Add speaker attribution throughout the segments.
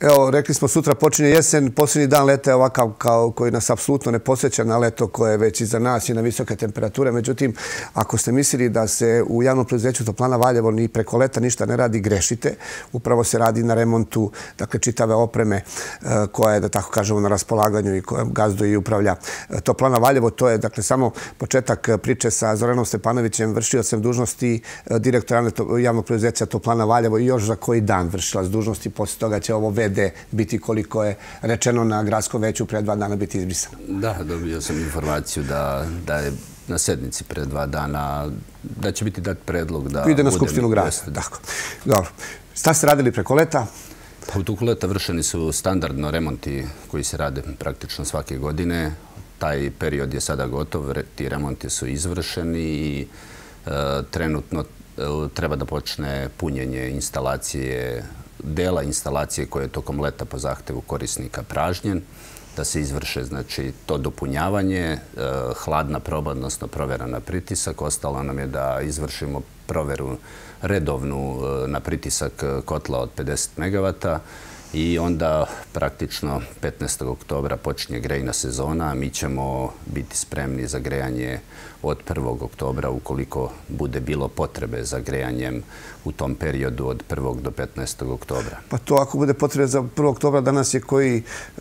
Speaker 1: Evo, rekli smo sutra počinje jesen, posljednji dan leta je ovakav koji nas apsolutno ne podsjeća na leto koje je već iza nas i na visoke temperature. Međutim, ako ste mislili da se u javnom preduzeću Toplana Valjevo ni preko leta ništa ne radi, grešite. Upravo se radi na remontu, dakle, čitave opreme koja je, da tako kažemo, na raspolaganju i koja gazduje i upravlja Toplana Valjevo. To je, dakle, samo početak priče sa Zoranom Stepanovićem, vršiocem dužnosti direktora javnog preduzeća Toplana Valjevo i još za koji dan vršilac dužnosti. Poslije toga će ovo VD biti, koliko je rečeno na gradskom veću, pre 2 dana biti izbrisano.
Speaker 2: Da, dobio sam informaciju da je na sednici pre 2 dana, da će biti dat predlog da...
Speaker 1: Ide na Skupštinu grada. Tako. Dobro. Šta ste radili preko leta?
Speaker 2: Pa u toku leta vršeni su standardno remonti koji se rade praktično svake godine. Taj period je sada gotov, ti remonti su izvršeni i trenutno treba da počne punjenje instalacije, dela instalacije koje je tokom leta po zahtevu korisnika pražnjen, da se izvrše, znači, to dopunjavanje, hladna proba, odnosno provera na pritisak. Ostalo nam je da izvršimo proveru redovnu na pritisak kotla od 50 MW i onda praktično 15. oktobra počinje grejna sezona, a mi ćemo biti spremni za grejanje od 1. oktobra ukoliko bude bilo potrebe za grejanjem u tom periodu od 1. do 15. oktobra.
Speaker 1: Pa to ako bude potrebe za 1. oktobra, danas je koji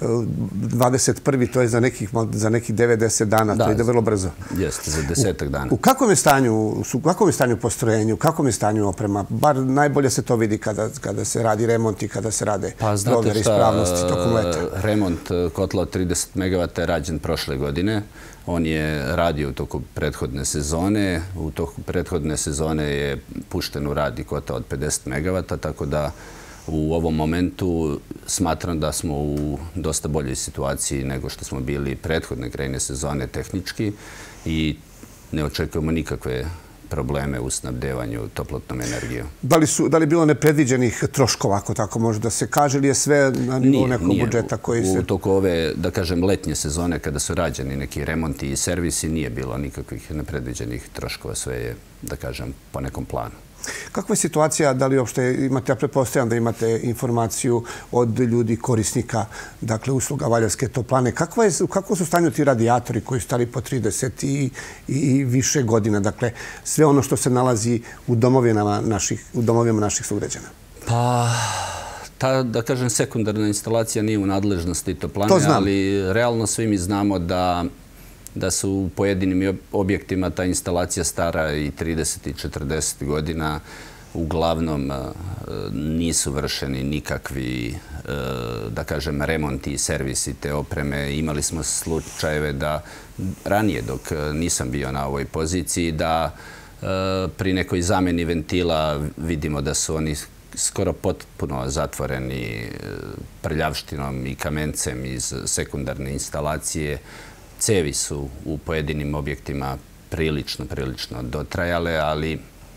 Speaker 1: 21. to je za nekih 90 dana, to ide vrlo brzo.
Speaker 2: Jeste, za 10 dana.
Speaker 1: U kakvom je stanju postrojenju, u kakvom je stanju oprema? Bar najbolje se to vidi kada se radi remont i kada se rade provjere ispravnosti tokom leta.
Speaker 2: Remont kotla od 30 MW je rađen prošle godine. On je radio u toku prethodne sezone. U toku prethodne sezone je pušten u rad i kotao od 50 MW, tako da u ovom momentu smatram da smo u dosta boljoj situaciji nego što smo bili prethodne grejne sezone tehnički i ne očekujemo nikakve probleme u snabdevanju toplotnom energijom.
Speaker 1: Da li je bilo nepredviđenih troškova, ako tako može da se kaže, ili je sve na nivou nekog budžeta koji se...
Speaker 2: U toku ove, da kažem, letnje sezone, kada su rađeni neki remonti i servisi, nije bilo nikakvih nepredviđenih troškova. Sve je, da kažem, po nekom planu.
Speaker 1: Kakva je situacija, da li uopšte imate, ja pretpostavljam da imate informaciju od ljudi, korisnika, dakle, usluga Valjevske toplane. Kako su stanju ti radijatori koji su stari po 30 i više godina? Dakle, sve ono što se nalazi u domovima naših sugrađana.
Speaker 2: Pa, ta, da kažem, sekundarna instalacija nije u nadležnosti toplane, ali realno svi mi znamo da su u pojedinim objektima ta instalacija stara i 30 i 40 godina. Uglavnom nisu vršeni nikakvi, da kažem, remonti i servisi te opreme. Imali smo slučajeve da ranije, dok nisam bio na ovoj poziciji, da pri nekoj zamjeni ventila vidimo da su oni skoro potpuno zatvoreni prljavštinom i kamencem iz sekundarne instalacije. Cevi su u pojedinim objektima prilično dotrajale, ali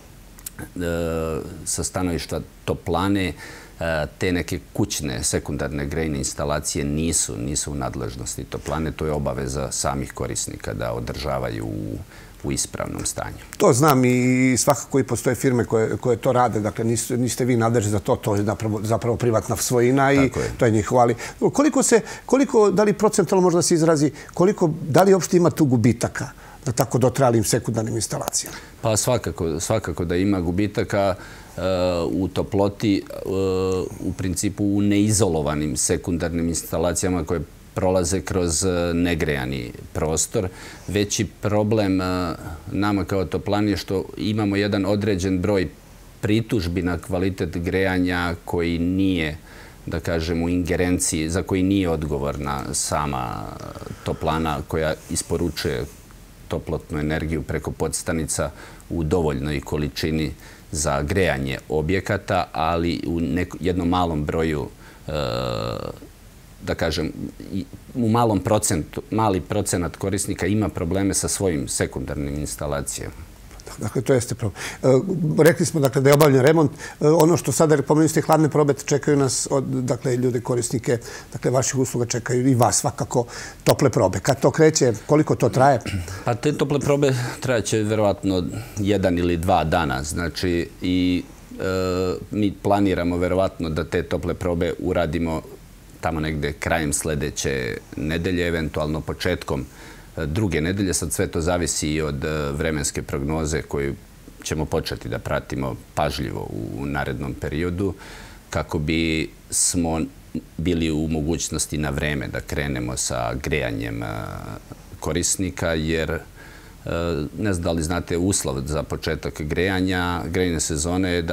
Speaker 2: sa stanovišta toplane te neke kućne sekundarne grejne instalacije nisu u nadležnosti toplane. To je obaveza samih korisnika da održavaju u ispravnom stanju.
Speaker 1: To znam i svakako i postoje firme koje to rade. Dakle, niste vi nadležni za to. To je zapravo privatna svojina i to je njihovo. Ali koliko, da li procentalno možda se izrazi, da li uopšte ima tu gubitaka na tako dotrajalim sekundarnim instalacijama?
Speaker 2: Pa svakako da ima gubitaka u toploti, u principu u neizolovanim sekundarnim instalacijama koje prolaze kroz negrejani prostor. Veći problem nama kao toplani je što imamo jedan određen broj pritužbi na kvalitet grejanja koji nije, da kažem, u ingerenciji, za koji nije odgovorna sama toplana koja isporučuje toplotnu energiju preko podstanica u dovoljnoj količini za grejanje objekata, ali u jednom malom broju, da kažem, u mali procenat korisnika ima probleme sa svojim sekundarnim instalacijama.
Speaker 1: Dakle, to jeste problem. Rekli smo, dakle, da je obavljen remont. Ono što sada pomenuli ste hladne probe, čekaju nas, dakle, ljude, korisnike, dakle, vaših usluga čekaju i vas svakako tople probe. Kad to kreće, koliko to traje?
Speaker 2: Pa te tople probe trajaće verovatno 1 ili 2 dana. Znači, i mi planiramo verovatno da te tople probe uradimo tamo negde krajem sledeće nedelje, eventualno početkom druge nedelje. Sad sve to zavisi i od vremenske prognoze koju ćemo početi da pratimo pažljivo u narednom periodu kako bi smo bili u mogućnosti na vreme da krenemo sa grejanjem korisnika, jer ne znam da li znate, uslov za početak grejne sezone je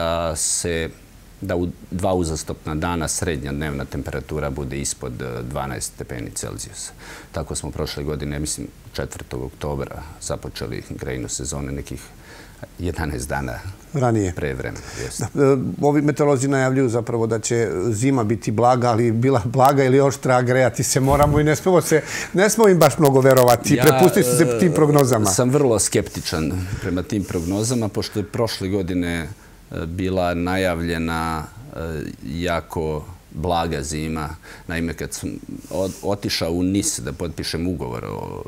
Speaker 2: da u 2 uzastopna dana srednja dnevna temperatura bude ispod 12 stepeni Celzijusa. Tako smo prošle godine, mislim 4. oktobra, započeli grejnu sezonu nekih 11 dana pre vremena.
Speaker 1: Ovi meteorolozi najavljuju zapravo da će zima biti blaga, ali bila blaga ili oštra, grejati se moramo i ne smemo im baš mnogo verovati. Prepustiti se tim prognozama.
Speaker 2: Ja sam vrlo skeptičan prema tim prognozama, pošto je prošle godine bila najavljena jako blaga zima. Naime, kad sam otišao u NIS da potpišem ugovor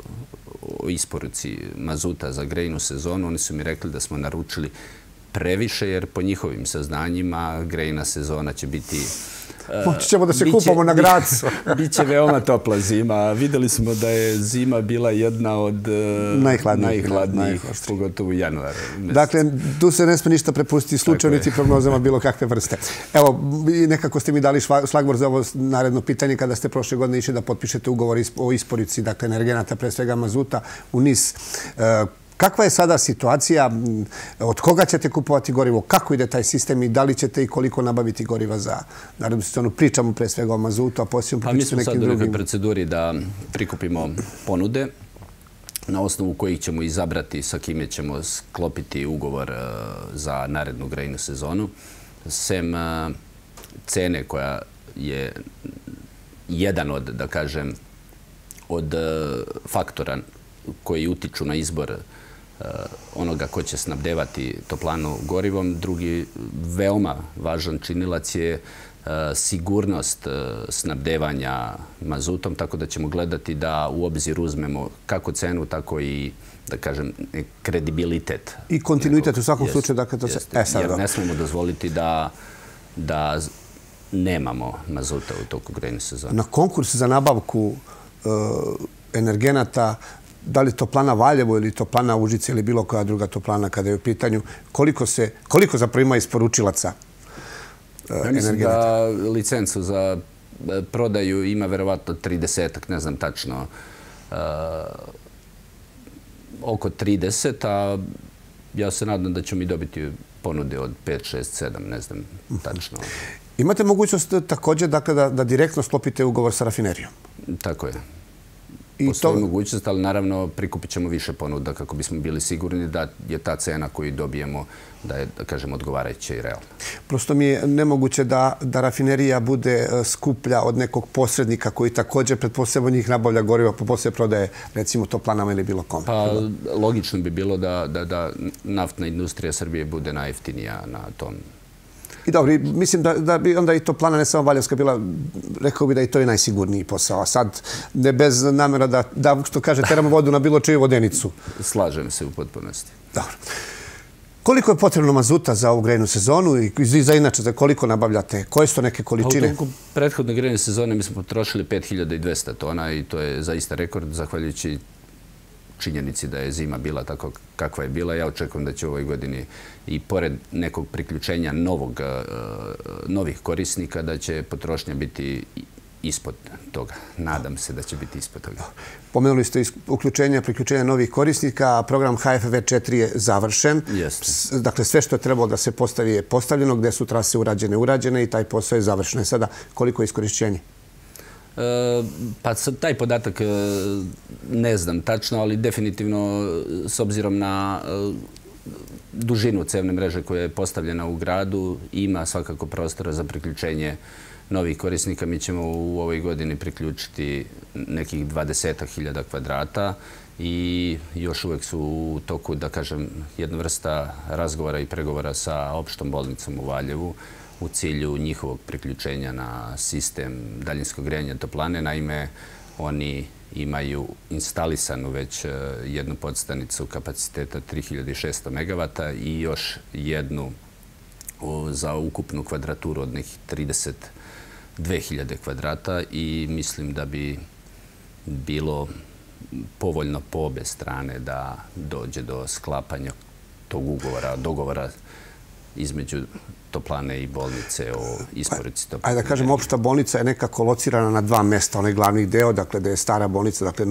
Speaker 2: o isporuci mazuta za grejnu sezonu, oni su mi rekli da smo naručili previše, jer po njihovim saznanjima grejna sezona će biti...
Speaker 1: Moći ćemo da se kupamo na Gracu.
Speaker 2: Biće veoma topla zima. Videli smo da je zima bila jedna od najhladnijih, pogotovo u januaru.
Speaker 1: Dakle, tu se ne sme ništa prepustiti slučaju niti prognozama bilo kakve vrste. Evo, nekako ste mi dali šlagvor za ovo naredno pitanje kada ste prošle godine išli da potpišete ugovor o isporuci, dakle, energenata, pre svega mazuta, u NIS. Kakva je sada situacija? Od koga ćete kupovati gorivo? Kako ide taj sistem i da li ćete i koliko nabaviti goriva za narednu sezonu? Pričamo pre svega o mazutu, a posljedno pričamo nekim drugim.
Speaker 2: Mi smo sad u nekoj proceduri da prikupimo ponude na osnovu kojih ćemo izabrati sa kime ćemo sklopiti ugovor za narednu grejnu sezonu. Sem cene koja je jedan od, da kažem, od faktora koji utiču na izbor onoga ko će snabdevati toplanu gorivom. Drugi veoma važan činilac je sigurnost snabdevanja mazutom, tako da ćemo gledati da u obzir uzmemo kako cenu, tako i, da kažem, kredibilitet.
Speaker 1: I kontinuitet u svakom slučaju.
Speaker 2: Jer ne smemo dozvoliti da nemamo mazuta u toku grejne sezone.
Speaker 1: Na konkurs za nabavku energenata, da li toplana Valjevo ili toplana Užice ili bilo koja druga toplana kada je u pitanju, koliko zapravo ima isporučilaca energenata?
Speaker 2: Ja mislim da licencu za prodaju ima verovatno 30-ak, ne znam tačno, oko 30, a ja se nadam da ćemo i dobiti ponude od 5, 6, 7, ne znam tačno.
Speaker 1: Imate mogućnost također da direktno sklopite ugovor sa rafinerijom?
Speaker 2: Tako je. Postoji mogućnost, ali naravno prikupit ćemo više ponuda kako bismo bili sigurni da je ta cena koju dobijemo, da je, da kažem, odgovarajuća i realna.
Speaker 1: Prosto mi je nemoguće da rafinerija bude skuplja od nekog posrednika koji također pretpostavljamo njih nabavlja goriva pa poslije prodaje, recimo, toplanama ili bilo kome.
Speaker 2: Pa logično bi bilo da naftna industrija Srbije bude najjeftinija na tom.
Speaker 1: I dobro, mislim da bi onda i toplana, ne samo Valjevska, bila, rekao bi da i to je najsigurniji posao. A sad, ne bez namjera da, što kaže, teramo vodu na bilo čiju vodenicu.
Speaker 2: Slažem se u potpunosti.
Speaker 1: Dobro. Koliko je potrebno mazuta za ovu grejnu sezonu i za inače, za koliko nabavljate? Koje su to neke količine?
Speaker 2: U toku prethodne grejne sezone mi smo potrošili 5200 tona i to je zaista rekord, zahvaljujući činjenici da je zima bila tako kakva je bila. Ja očekujem da će u ovoj godini i pored nekog priključenja novih korisnika da će potrošnja biti ispod toga. Nadam se da će biti ispod toga.
Speaker 1: Pomenuli ste priključenja novih korisnika, a program HFV4 je završen. Dakle, sve što je trebalo da se postavi je postavljeno, gde su trase urađene i taj posao je završen. Sada, koliko je iskorišćenje?
Speaker 2: Pa taj podatak ne znam tačno, ali definitivno s obzirom na dužinu cevne mreže koja je postavljena u gradu ima svakako prostora za priključenje novih korisnika. Mi ćemo u ovoj godini priključiti nekih 20.000 kvadrata i još uvek su u toku, da kažem, jedna vrsta razgovora i pregovora sa opštom bolnicom u Valjevu u cilju njihovog priključenja na sistem daljinskog grejanja toplane. Naime, oni imaju instalisanu već jednu podstanicu kapaciteta 3600 MW i još jednu za ukupnu kvadraturu od nekih 30 2000 kvadrata i mislim da bi bilo povoljno po obe strane da dođe do sklapanja tog dogovora između toplane i bolnice o isporuci toplane.
Speaker 1: Ajde da kažem, opšta bolnica je nekako locirana na dva mesta, onaj glavni deo, dakle da je stara bolnica, dakle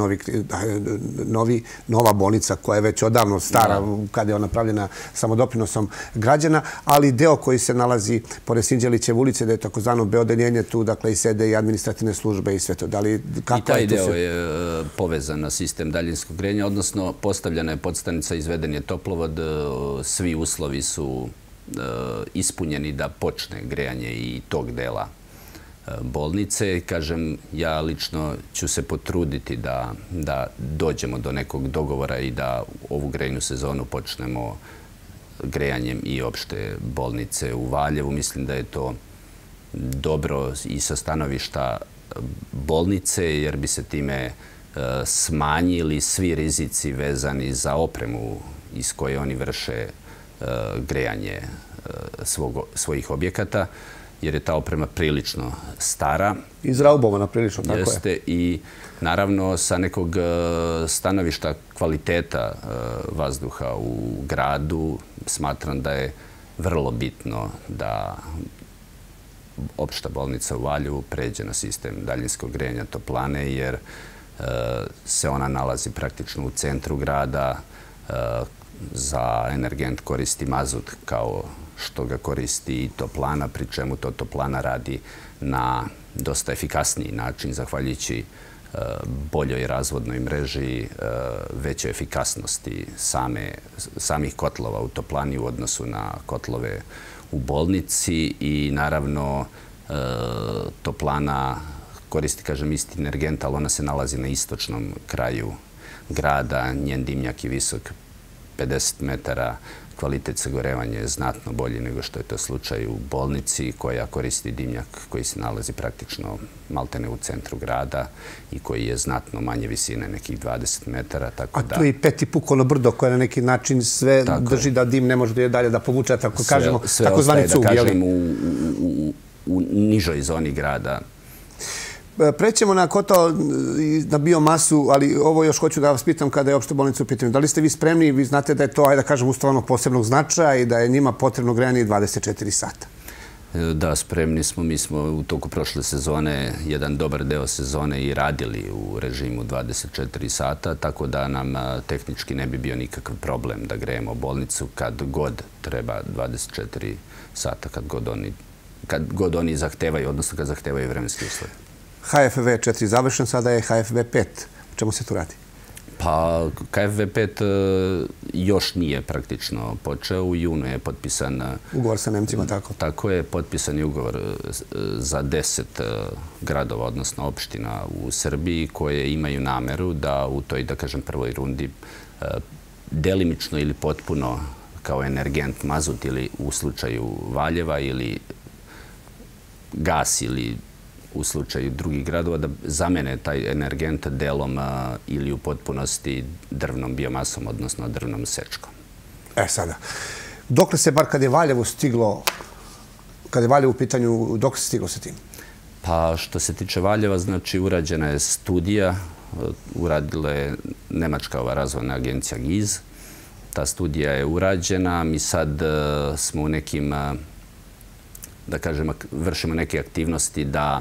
Speaker 1: nova bolnica koja je već odavno stara kada je ona napravljena samodoprinosom građana, ali deo koji se nalazi pored Sinđelićeve ulice, da je takozvano beodeljenje, tu dakle i sede i administrativne službe i sve to.
Speaker 2: I taj deo je povezan na sistem daljinskog grejanja, odnosno postavljena je podstanica, izveden je toplovod, svi uslovi su ispunjeni da počne grejanje i tog dela bolnice. Kažem, ja lično ću se potruditi da dođemo do nekog dogovora i da ovu grejnu sezonu počnemo grejanjem i opšte bolnice u Valjevu. Mislim da je to dobro i sa stanovišta bolnice, jer bi se time smanjili svi rizici vezani za opremu iz koje oni vrše grejanje svojih objekata, jer je ta oprema prilično stara.
Speaker 1: Izraubovana prilično, tako je.
Speaker 2: Jeste, i naravno sa nekog stanovišta kvaliteta vazduha u gradu smatram da je vrlo bitno da opšta bolnica u Valjevu pređe na sistem daljinskog grejanja toplane, jer se ona nalazi praktično u centru grada. Za energent koristi mazut kao što ga koristi i toplana, pri čemu to toplana radi na dosta efikasniji način, zahvaljujući boljoj razvodnoj mreži, većoj efikasnosti samih kotlova u toplani u odnosu na kotlove u bolnici i naravno toplana koristi, kažem, isti energent, ali ona se nalazi na istočnom kraju grada, njen dimnjak je visok 50 metara, kvalitet sagorevanja je znatno bolji nego što je to slučaj u bolnici koja koristi dimnjak koji se nalazi praktično maltene u centru grada i koji je znatno manje visine, nekih 20 metara.
Speaker 1: A tu je i Peti Pukono brdo koje na neki način sve drži da dim ne može da je dalje da povuče, tako kažemo, takozvani cug.
Speaker 2: Sve ostaje, da kažem, u nižoj zoni grada.
Speaker 1: Prećemo na kotao i na biomasu, ali ovo još hoću da vas pitam kada je opšta bolnica u pitanju. Da li ste vi spremni? Vi znate da je to, ajde da kažem, ustavno posebnog značaja i da je njima potrebno grejanje 24 sata.
Speaker 2: Da, spremni smo. Mi smo u toku prošle sezone, jedan dobar deo sezone i radili u režimu 24 sata, tako da nam tehnički ne bi bio nikakav problem da grejemo bolnicu kad god treba 24 sata, kad god oni zahtevaju, odnosno kad zahtevaju vremenski uslovi.
Speaker 1: HFV 4 završen, sada je HFV 5. O čemu se tu radi?
Speaker 2: Pa HFV 5 još nije praktično počeo. U junu je potpisan...
Speaker 1: Ugovor sa Nemcima, tako?
Speaker 2: Tako je, potpisan je ugovor za 10 gradova, odnosno opština u Srbiji koje imaju nameru da u toj, da kažem, prvoj rundi delimično ili potpuno kao energent mazut ili u slučaju Valjeva ili gas ili u slučaju drugih gradova da zamene taj energent delom ili u potpunosti drvnom biomasom, odnosno drvnom sečkom.
Speaker 1: Sada, dokle se bar kad je Valjevo stiglo, kad je Valjevo u pitanju, dokle se stiglo sa tim?
Speaker 2: Pa što se tiče Valjeva, znači urađena je studija, uradila je Nemačka razvojna agencija GIZ. Ta studija je urađena, mi sad smo u nekim, da kažem, vršimo neke aktivnosti da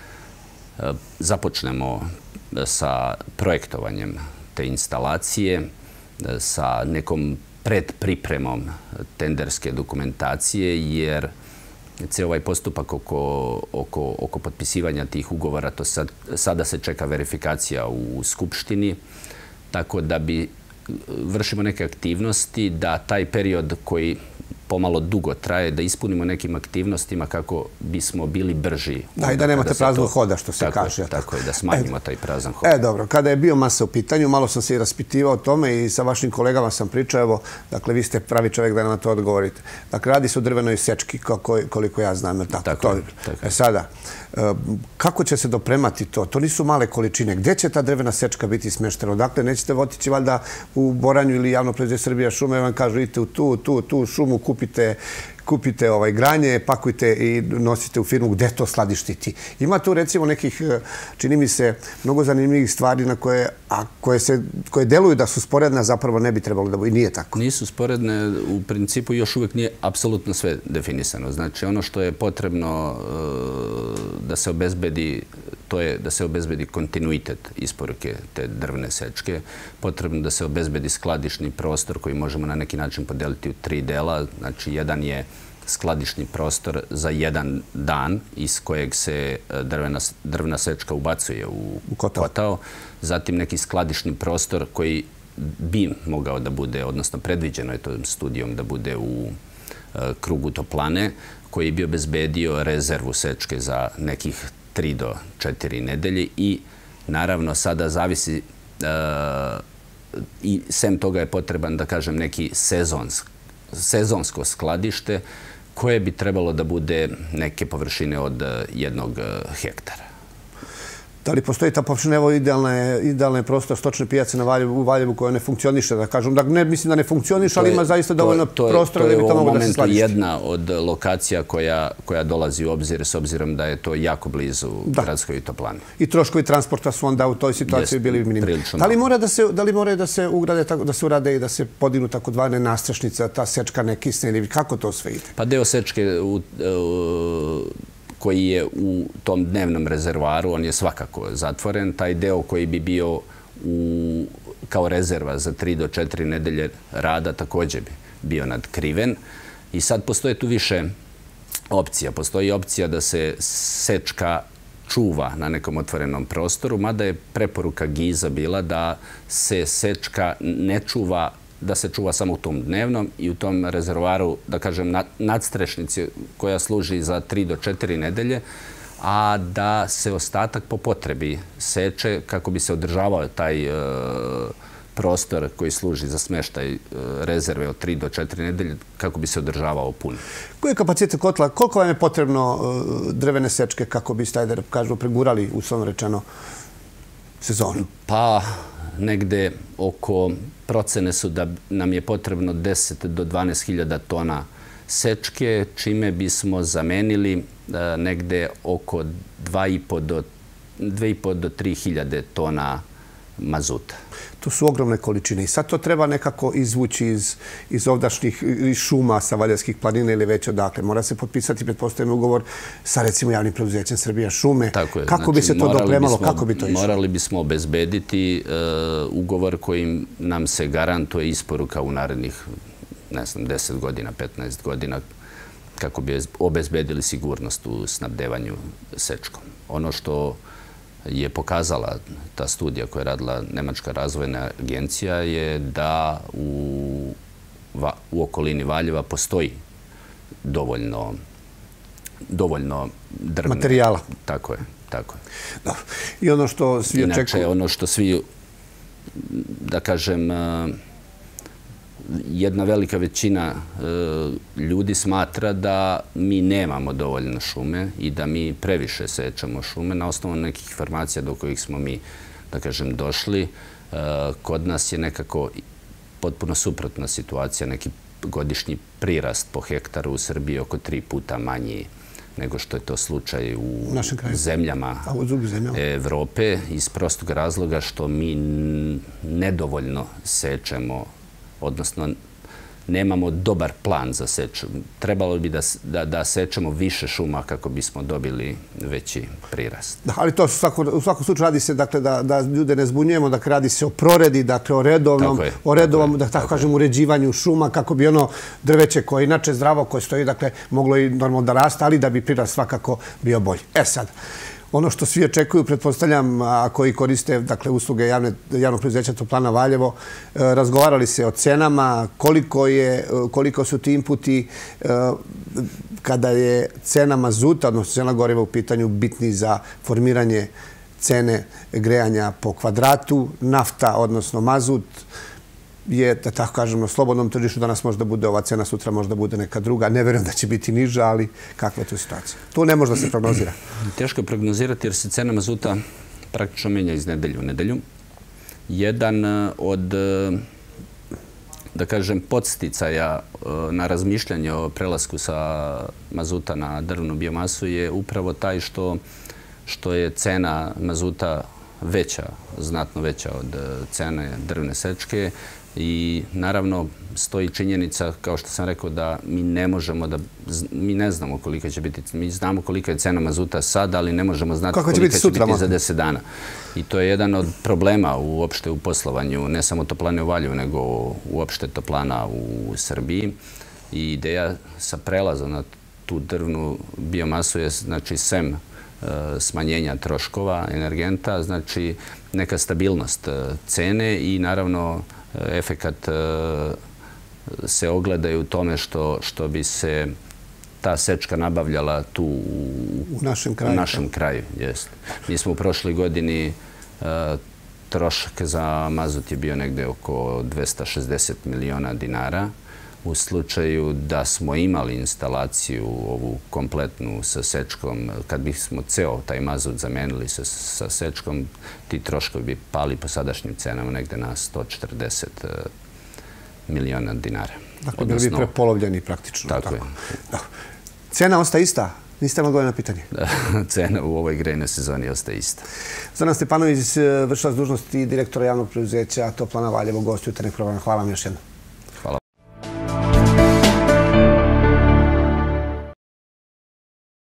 Speaker 2: započnemo sa projektovanjem te instalacije, sa nekom predpripremom tenderske dokumentacije, jer cijel ovaj postupak oko potpisivanja tih ugovora, to sada se čeka verifikacija u Skupštini, tako da vršimo neke aktivnosti da taj period koji pomalo dugo traje, da ispunimo nekim aktivnostima kako bismo bili brži.
Speaker 1: Da, i da nemate praznog hoda, što se kaže.
Speaker 2: Tako je, da smanjimo taj prazan hod.
Speaker 1: Dobro, kada je biomasa u pitanju, malo sam se i raspitivao o tome i sa vašim kolegama sam pričao, evo, dakle, vi ste pravi čovjek da na to odgovorite. Dakle, radi se o drvenoj sečki, koliko ja znam.
Speaker 2: Tako.
Speaker 1: Sada, kako će se dopremati to? To nisu male količine. Gde će ta drvena sečka biti smeštena? Dakle, nećete otići valjda u Boranju ili Javno preduzeće Srbija šume, vam kažu idite u tu šumu, kupite kupite granje, pakujte i nosite u firmu gde to skladištiti. Ima tu recimo nekih, čini mi se, mnogo zanimljivih stvari na koje deluju da su sporedne, a zapravo ne bi trebalo da bude. I nije tako.
Speaker 2: Nisu sporedne. U principu još uvijek nije apsolutno sve definisano. Znači, ono što je potrebno da se obezbedi, to je da se obezbedi kontinuitet isporuke te drvne sečke. Potrebno da se obezbedi skladišni prostor koji možemo na neki način podeliti u 3 dela. Znači, jedan je skladišni prostor za jedan dan iz kojeg se drvna sečka ubacuje u kotao. Zatim neki skladišni prostor koji bi mogao da bude, odnosno predviđeno je to studijom da bude u krugu toplane, koji bi obezbedio rezervu sečke za nekih 3 do 4 nedelje i naravno sada zavisi i sem toga je potreban, da kažem, neki sezonsko skladište koje bi trebalo da bude neke površine od 1 hektara.
Speaker 1: Da li postoji ta površina, evo idealna je prostor stočne pijace u Valjevu koja ne funkcioniše, da kažem. Ne mislim da ne funkcioniše, ali ima zaista dovoljno prostora da bi to moglo da se skladišti.
Speaker 2: To je u momentu jedna od lokacija koja dolazi u obzir s obzirom da je to jako blizu gradskoj toplani.
Speaker 1: I troškovi transporta su onda u toj situaciji bili minimalni. Da li moraju da se ugrade, da se urade i da se podignu takozvane nastrešnice, ta sečka ne kisne ili kako to sve ide?
Speaker 2: Pa deo sečke koji je u tom dnevnom rezervoaru, on je svakako zatvoren. Taj deo koji bi bio kao rezerva za 3 do 4 nedelje rada također bi bio nadkriven. I sad postoje tu više opcija. Postoji opcija da se sečka čuva na nekom otvorenom prostoru, mada je preporuka GIZ-a bila da se sečka ne čuva, da se čuva samo u tom dnevnom i u tom rezervoaru, da kažem, nadstrešnici koja služi za 3 do 4 nedelje, a da se ostatak po potrebi seče kako bi se održavao taj prostor koji služi za smještaj rezerve od 3 do 4 nedelje, kako bi se održavao pun.
Speaker 1: Koji je kapacitet kotla? Koliko vam je potrebno drvene sečke kako biste, da kažu, pregurali, uslovno rečeno, sezonu?
Speaker 2: Pa, negde oko procene su da nam je potrebno 10 do 12.000 tona sečke, čime bismo zamenili negde oko 2,5 do 3.000 tona mazuta.
Speaker 1: To su ogromne količine i sad to treba nekako izvući iz ovdašnjih šuma sa Valjevskih planina ili već odakle. Mora se potpisati, pretpostavljam, ugovor sa, recimo, javnim preduzećem Srbija šume. Kako bi se to dopremalo, kako bi to išlo?
Speaker 2: Morali bismo obezbediti ugovor kojim nam se garantuje isporuka u narednih, ne znam, 10 godina, 15 godina, kako bi obezbedili sigurnost u snabdevanju sečkom. Ono što je pokazala ta studija koja je radila Nemačka razvojna agencija je da u okolini Valjeva postoji dovoljno drvne
Speaker 1: materijala.
Speaker 2: Tako je.
Speaker 1: I ono što svi očekuju...
Speaker 2: Inače, ono što svi, da kažem, jedna velika većina ljudi smatra da mi nemamo dovoljno šume i da mi previše sečemo šume. Na osnovu nekih informacija do kojih smo mi, da kažem, došli, kod nas je nekako potpuno suprotna situacija. Neki godišnji prirast po hektaru u Srbiji oko 3 puta manji nego što je to slučaj u zemljama Evrope, iz prostog razloga što mi nedovoljno sečemo, odnosno nemamo dobar plan za seču. Trebalo bi da sečemo više šuma kako bismo dobili veći prirast.
Speaker 1: Ali to u svakom slučaju radi se, dakle, da ljude ne zbunjujemo, dakle, radi se o proredi, dakle, o redovnom, da tako kažem, uređivanju šuma, kako bi ono drveće koje je inače zdravo, koje stoji, dakle, moglo i normalno da raste, ali da bi prirast svakako bio bolji. Sad, ono što svi očekuju, pretpostavljam, a koji koriste, dakle, usluge javnog preduzeća Toplana Valjevo, razgovarali se o cenama, koliko su ti inputi, kada je cena mazuta, odnosno cena goriva u pitanju, bitni za formiranje cene grejanja po kvadratu, nafta, odnosno mazut, je, da tako kažem, na slobodnom tržištu danas možda bude ova cena, sutra možda bude neka druga. Ne verujem da će biti niža, ali kakva je tu situacija? Tu ne može da se prognozira.
Speaker 2: Teško je prognozirati jer se cena mazuta praktično menja iz nedelju u nedelju. Jedan od da kažem, podsticaja na razmišljanje o prelasku sa mazuta na drvnu biomasu je upravo taj što je cena mazuta veća, znatno veća od cene drvne sečke i naravno stoji činjenica, kao što sam rekao, da mi ne možemo mi ne znamo kolika će biti, mi znamo kolika je cena mazuta sad, ali ne možemo znati kolika će biti za 10 dana. I to je jedan od problema uopšte u poslovanju, ne samo toplane u Valjevu, nego uopšte toplana u Srbiji. I ideja sa prelazom na tu drvnu biomasu je, znači, sem smanjenja troškova energenta, znači neka stabilnost cene i naravno efekat se ogledaju u tome što bi se ta sečka nabavljala tu u našem kraju. Mi smo u prošloj godini, trošak za mazut je bio negde oko 260 miliona dinara. U slučaju da smo imali instalaciju ovu kompletnu sa sečkom, kad bismo ceo taj mazut zamenili sa sečkom, ti troškovi bi pali po sadašnjim cenama negde na 140 miliona dinara.
Speaker 1: Dakle, bili bi prepolovljeni praktično.
Speaker 2: Tako je.
Speaker 1: Cena ostaje ista? Niste vam odgovorili na pitanje?
Speaker 2: Cena u ovoj grejnoj sezoni ostaje ista.
Speaker 1: Zoran Stepanović, vršilac dužnosti direktora javnog preduzeća Toplana Valjevo, gost jutarnjeg programa. Hvala vam još jednom.